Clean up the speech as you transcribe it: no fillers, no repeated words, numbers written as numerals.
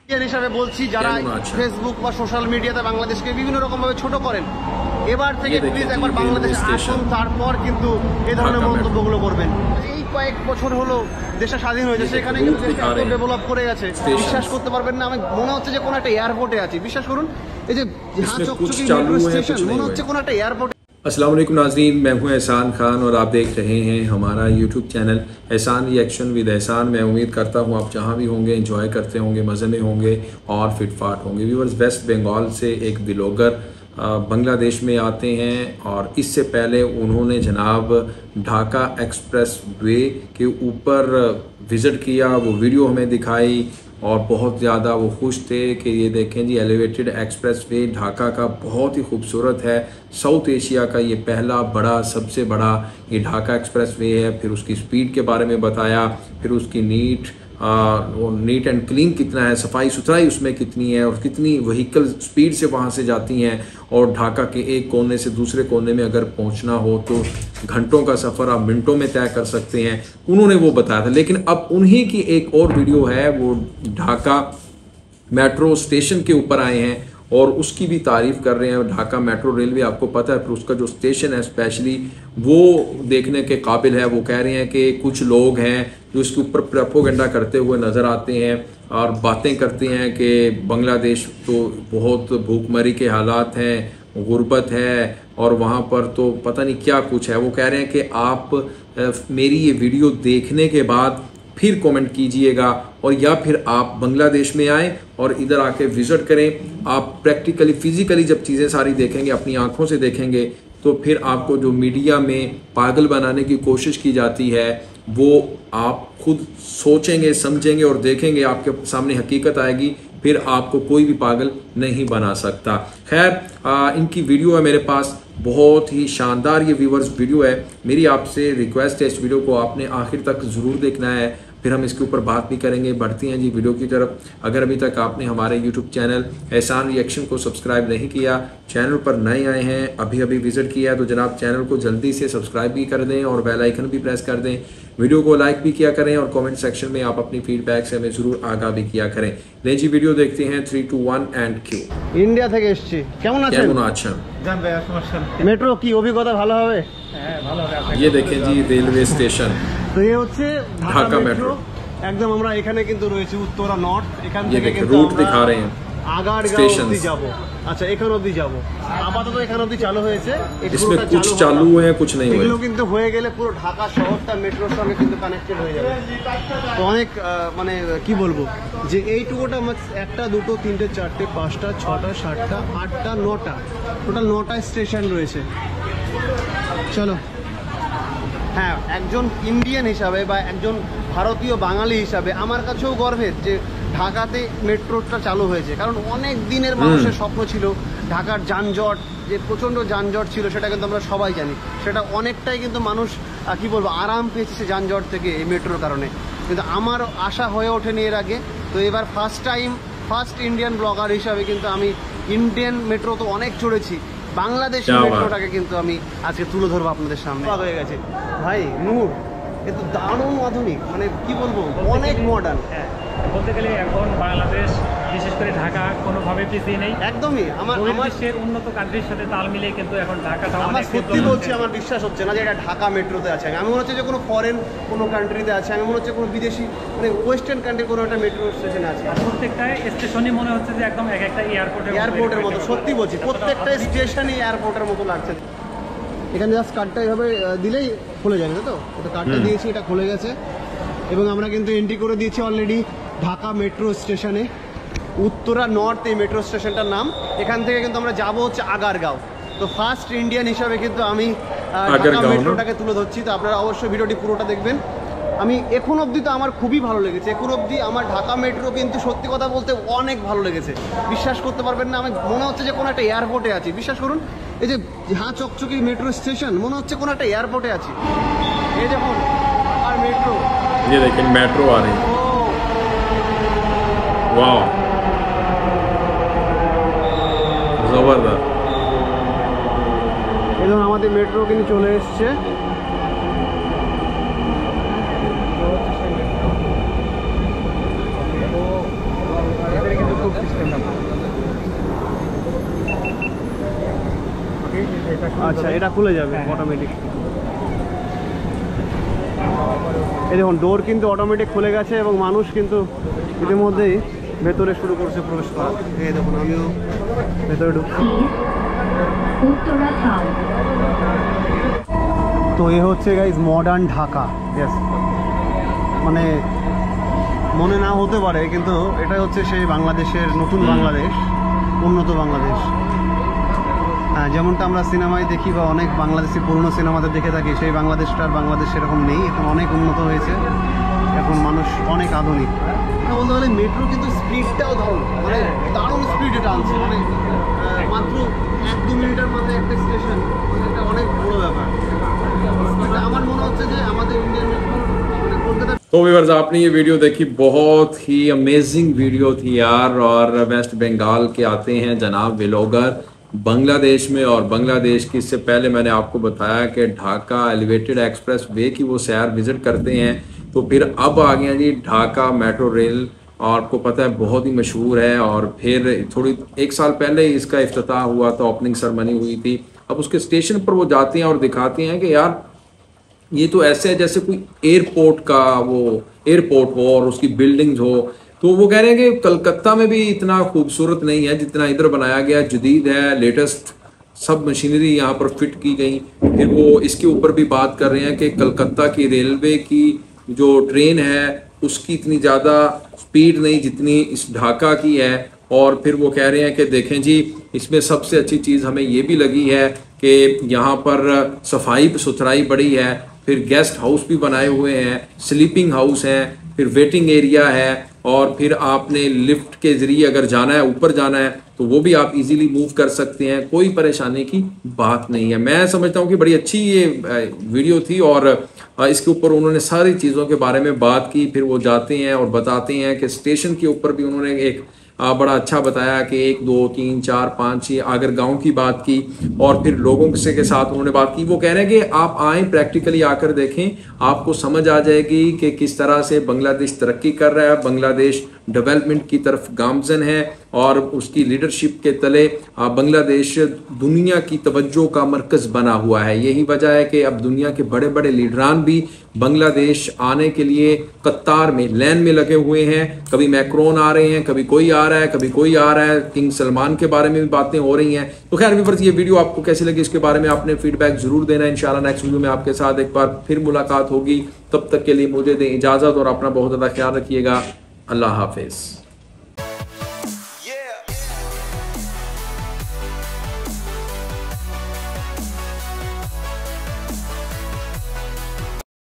হিসাবে বলছি যারা ফেসবুক বা সোশ্যাল মিডিয়াতে বাংলাদেশকে বিভিন্ন রকম ভাবে ছোট করেন, এবার থেকে প্লিজ একবার বাংলাদেশে আসুন, তারপর কিন্তু এই ধরনের মন্তব্যগুলো করবেন। এই কয়েক বছর হলো দেশটা স্বাধীন হয়েছে, সেখানে কিন্তু ডেভেলপ করে গেছে, বিশ্বাস করতে পারবেন না। আমি মনে হচ্ছে যে কোনো একটা এয়ারপোর্টে আছি, বিশ্বাস করুন। এই যে চকচকে মেট্রো স্টেশন মনে হচ্ছে কোনো একটা এয়ারপোর্ট। अस्सलाम वालेकुम नाज़रीन, मैं हूं एहसान खान और आप देख रहे हैं हमारा YouTube channel Ehsan reaction with Ehsan. मैं उम्मीद करता हूं आप जहां भी होंगे एंजॉय करते होंगे, मज़े में होंगे और फिटफाट होंगे। व्यूअर्स, वेस्ट बंगाल से एक ब्लॉगर बांग्लादेश में आते हैं और इससे पहले उन्होंने जनाब ढाका एक्सप्रेस वे के ऊपर विज़िट किया, वो वीडियो हमें दिखाई और बहुत ज़्यादा वो खुश थे कि ये देखें जी एलिवेटेड एक्सप्रेस वे ढाका का बहुत ही खूबसूरत है। साउथ एशिया का ये पहला बड़ा, सबसे बड़ा ये ढाका एक्सप्रेस वे है। फिर उसकी स्पीड के बारे में बताया, फिर उसकी नीट एंड क्लीन कितना है, सफाई सुथराई उसमें कितनी है और कितनी व्हीकल स्पीड से वहाँ से जाती हैं। और ढाका के एक कोने से दूसरे कोने में अगर पहुँचना हो तो घंटों का सफ़र आप मिनटों में तय कर सकते हैं, उन्होंने वो बताया था। लेकिन अब उन्हीं की एक और वीडियो है, वो ढाका मेट्रो स्टेशन के ऊपर आए हैं और उसकी भी तारीफ़ कर रहे हैं। ढाका मेट्रो रेलवे आपको पता है, फिर उसका जो स्टेशन है स्पेशली वो देखने के काबिल है। वो कह रहे हैं कि कुछ लोग हैं जो इसके ऊपर प्रोपेगेंडा करते हुए नज़र आते हैं और बातें करते हैं कि बांग्लादेश तो बहुत भूखमरी के हालात हैं, गुर्बत है और वहाँ पर तो पता नहीं क्या कुछ है। वो कह रहे हैं कि आप मेरी ये वीडियो देखने के बाद फिर कमेंट कीजिएगा और या फिर आप बांग्लादेश में आएँ और इधर आके विज़िट करें। आप प्रैक्टिकली फिज़िकली जब चीज़ें सारी देखेंगे, अपनी आंखों से देखेंगे, तो फिर आपको जो मीडिया में पागल बनाने की कोशिश की जाती है वो आप खुद सोचेंगे, समझेंगे और देखेंगे, आपके सामने हकीकत आएगी, फिर आपको कोई भी पागल नहीं बना सकता। खैर, इनकी वीडियो है मेरे पास, बहुत ही शानदार ये व्यूवर्स वीडियो है। मेरी आपसे रिक्वेस्ट है, इस वीडियो को आपने आखिर तक ज़रूर देखना है, फिर हम इसके ऊपर बात भी करेंगे। बढ़ती हैं जी वीडियो की तरफ। अगर अभी तक आपने हमारे यूट्यूब चैनल एहसान रिएक्शन को सब्सक्राइब नहीं किया, चैनल पर नए आए हैं, अभी अभी विजिट किया है, तो जनाब चैनल को जल्दी से सब्सक्राइब भी कर दें और बेल आइकन भी प्रेस कर दें। वीडियो को लाइक भी किया करें और कमेंट सेक्शन में आप अपनी फीडबैक से हमें ज़रूर आगाह भी किया करें। ले जी वीडियो देखते हैं 3, 2, 1 एंड क्यू। इंडिया থেকে এসেছি, কেমন আছেন? কেমন আছেন? জানবে সমস্যা নেই। মেট্রো কি অভিজ্ঞতা ভালো হবে? হ্যাঁ, ভালো হবে। ये देखें जी रेलवे स्टेशन, তো ये হচ্ছে ঢাকা মেট্রো। একদম আমরা এখানে কিন্তু রয়েছে উত্তরা নর্থ। এখান থেকে কিন্তু रूट दिखा रहे हैं, আগারগাঁও অবধি যাব। আচ্ছা, এখান অবধি যাব। আপাতত এখান অবধি চালু হয়েছে। इसमें कुछ चालू है कुछ नहीं हुआ। এগুলো কিন্তু হয়ে গেলে পুরো ঢাকা শহরটা মেট্রোর সঙ্গে কিন্তু কানেক্টেড হয়ে যাবে। তো অনেক মানে কি বলবো যে এইটুকুটা 1টা 2টো 3টে 4টে 5টা 6টা 7টা 8টা 9টা টোটাল 9টা স্টেশন রয়েছে। চলো। হ্যাঁ, একজন ইন্ডিয়ান হিসাবে বা একজন ভারতীয় বাঙালি হিসাবে আমার কাছেও গর্বের যে ঢাকাতে মেট্রোটা চালু হয়েছে। কারণ অনেক দিনের মানুষের স্বপ্ন ছিল ঢাকার যানজট, যে প্রচণ্ড যানজট ছিল, সেটা কিন্তু আমরা সবাই জানি। সেটা অনেকটাই কিন্তু মানুষ কি বলবো আরাম পেয়েছে সে যানজট থেকে এই মেট্রোর কারণে। কিন্তু আমার আশা হয়ে ওঠেনি এর আগে। তো এবার ফার্স্ট ইন্ডিয়ান ব্লগার হিসাবে কিন্তু আমি ইন্ডিয়ান মেট্রো তো অনেক চড়েছি, বাংলাদেশি মেট্রোটাকে কিন্তু আমি আজকে তুলে ধরবো আপনাদের সামনে। হয়ে গেছে ভাই নূর, এ তো দারুণ আধুনিক, মানে কি বলবো অনেক মডার্ন। হ্যাঁ, বলতে গেলে এখন বাংলাদেশ বিশেষ করে ঢাকা কোনোভাবে পিছিয়ে নেই। একদমই আমার দেশের উন্নত কান্ট্রির সাথে তাল মিলিয়ে কিন্তু এখন ঢাকাটা আমার সত্যি বলছি, আমার বিশ্বাস হচ্ছে না যে এটা ঢাকা মেট্রোতে আছে। আমি মনে হচ্ছে যে কোনো ফরেন কোনো কান্ট্রিতে আছে, আমি মনে হচ্ছে কোনো বিদেশি মানে ওয়েস্টার্ন কান্ট্রির কোনো একটা মেট্রো স্টেশনে আছে। প্রত্যেকটা স্টেশনই মনে হচ্ছে যে একদম এক একটা এয়ারপোর্টের মতো। সত্যি বলছি, প্রত্যেকটা স্টেশনই এয়ারপোর্টের মতো লাগছে। এখানে জাস্ট কার্ডটা এভাবে দিলেই খুলে যাবে, তো ওটা কার্ডটা দিয়েছি, এটা খুলে গেছে এবং আমরা কিন্তু এন্ট্রি করে দিয়েছি অলরেডি ঢাকা মেট্রো স্টেশনে। উত্তরা নর্থ এই মেট্রো স্টেশনটার নাম। এখান থেকে কিন্তু আমরা যাবো হচ্ছে আগারগাঁও। তো ফার্স্ট ইন্ডিয়ান হিসাবে কিন্তু আমি ঢাকা মেট্রোটাকে তুলে ধরছি। তো আপনারা অবশ্যই ভিডিওটি পুরোটা দেখবেন। আমি এখন অবধি তো আমার খুবই ভালো লেগেছে। এখন অবধি আমার ঢাকা মেট্রো কিন্তু সত্যি কথা বলতে অনেক ভালো লেগেছে। বিশ্বাস করতে পারবেন না, আমি মনে হচ্ছে যে কোনো একটা এয়ারপোর্টে আছি। বিশ্বাস করুন, এই যে চকচকে মেট্রো স্টেশন মনে হচ্ছে কোনো একটা এয়ারপোর্টে আছি। এই দেখুন আর মেট্রো, ये देखिए मेट्रो आ रही है। वाह, जबरदस्त। এবং আমাদের মেট্রো কিন্তু চলে এসছে। এটা খুলে আচ্ছা, যাবে। এটা খুলে যাবে হ্যাঁ। অটোমেটিক। এই দেখুন ডোর কিন্তু অটোমেটিক খুলে গেছে এবং মানুষ কিন্তু ইতিমধ্যেই ভেতরে শুরু করছে প্রবেশ করা। এই দেখুন আমিও ভেতরে ঢুকছি। তো এ হচ্ছে গাইজ মডার্ন ঢাকা। ইয়েস, মানে মনে না হতে পারে কিন্তু এটা হচ্ছে সেই বাংলাদেশের নতুন বাংলাদেশ, উন্নত বাংলাদেশ। হ্যাঁ, যেমনটা আমরা সিনেমায় দেখি বা অনেক বাংলাদেশি পুরনো সিনেমাতে দেখে থাকি, সেই বাংলাদেশটা আর বাংলাদেশ সেরকম নেই। এখন অনেক উন্নত হয়েছে, এখন মানুষ অনেক আধুনিক। বলতে গেলে মেট্রো কিন্তু স্পিডটাও দারুণ, মানে দারুণ স্পিডে টানছে। মানে মাত্র 1-2 মিনিটের মধ্যে একটা স্টেশন, এটা অনেক বড় ব্যাপার। এটা আমার মনে হচ্ছে যে আমাদের ইন্ডিয়ান মেট্রো মানে কলকাতা। तो व्यूअर्स, आपने ये वीडियो देखी, बहुत ही अमेजिंग वीडियो थी यार। और वेस्ट बंगाल के आते हैं जनाब व्लॉगर बांग्लादेश में, और बांग्लादेश की इससे पहले मैंने आपको बताया कि ढाका एलिवेटेड एक्सप्रेस वे की वो सैर विजिट करते हैं। तो फिर अब आ गया जी ढाका मेट्रो रेल, और आपको पता है बहुत ही मशहूर है। और फिर थोड़ी 1 साल पहले ही इसका इफ्तिताह हुआ था, ओपनिंग सेरेमनी हुई थी। अब उसके स्टेशन पर वो जाते हैं और दिखाते हैं कि यार ये तो ऐसे है जैसे कोई एयरपोर्ट का वो एयरपोर्ट हो और उसकी बिल्डिंग्स हो। तो वो कह रहे हैं कि कलकत्ता में भी इतना खूबसूरत नहीं है जितना इधर बनाया गया, जदीद है, लेटेस्ट सब मशीनरी यहाँ पर फिट की गई। फिर वो इसके ऊपर भी बात कर रहे हैं कि कलकत्ता की रेलवे की जो ट्रेन है उसकी इतनी ज़्यादा स्पीड नहीं जितनी इस ढाका की है। और फिर वो कह रहे हैं कि देखें जी, इसमें सबसे अच्छी चीज़ हमें ये भी लगी है कि यहाँ पर सफाई सुथराई बड़ी है। फिर गेस्ट हाउस भी बनाए हुए हैं, स्लीपिंग हाउस हैं, फिर वेटिंग एरिया है। और फिर आपने लिफ्ट के ज़रिए अगर जाना है, ऊपर जाना है, तो वो भी आप इजीली मूव कर सकते हैं, कोई परेशानी की बात नहीं है। मैं समझता हूँ कि बड़ी अच्छी ये वीडियो थी, और इसके ऊपर उन्होंने सारी चीज़ों के बारे में बात की। फिर वो जाते हैं और बताते हैं कि स्टेशन के ऊपर भी उन्होंने एक बड़ा अच्छा बताया कि 1, 2, 3, 4, 5 ये अगर गांव की बात की, और फिर लोगों से के साथ उन्होंने बात की। वो कह रहे हैं कि आप आएँ, प्रैक्टिकली आकर देखें, आपको समझ आ जाएगी कि किस तरह से बांग्लादेश तरक्की कर रहा है। बांग्लादेश डेवलपमेंट की तरफ गामजन है, और उसकी लीडरशिप के तले बांग्लादेश दुनिया की तवज्जो का मरकज़ बना हुआ है। यही वजह है कि अब दुनिया के बड़े बड़े लीडरान भी बांग्लादेश आने के लिए कतार में लाइन में लगे हुए हैं। कभी मैक्रोन आ रहे हैं, कभी कोई आ रहा है, कभी कोई आ रहा है। किंग सलमान के बारे में भी बातें हो रही हैं। तो खैर व्यूअर्स, ये वीडियो आपको कैसी लगी इसके बारे में आपने फीडबैक जरूर देना। इंशाल्लाह नेक्स्ट वीडियो में आपके साथ एक बार फिर मुलाकात होगी। तब तक के लिए मुझे दें इजाज़त, और अपना बहुत ज़्यादा ख्याल रखिएगा। अल्लाह हाफिज़।